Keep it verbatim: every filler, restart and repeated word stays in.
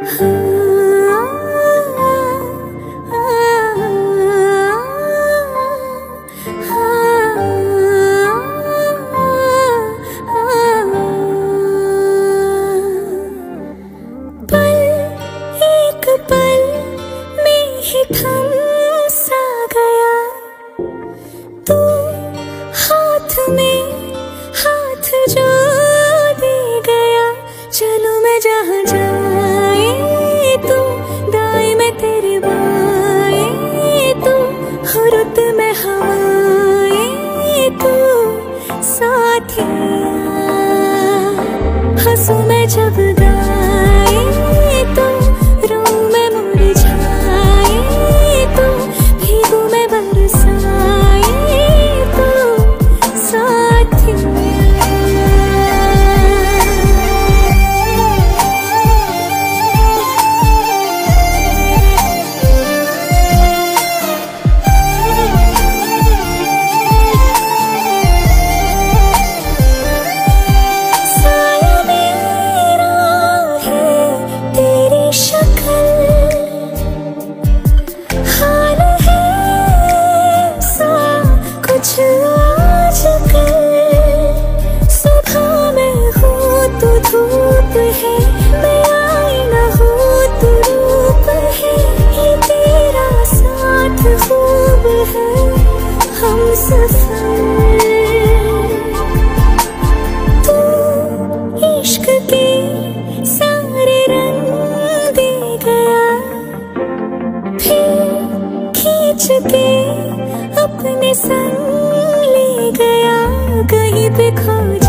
थम सा गया तू, हाथ में हाथ जो दे गया। चलो मैं जहाँ जाए तू, दाएं में तेरे बाएं तू, हो रुत में हवाएं तू, साथिया हंसू मैं जब गाए तो, रो मैं मुरझाए तो, भीगू मैं बरसाए तो, साथिया। सुबह में हूँ तो धूप है, मैं आईना हूँ तो रूप है, ये तेरा साथ खूब है हम सफर। तू इश्क के सारे रंग दे गया, फिर खींच के अपने संग ले गया, कहीं पे खो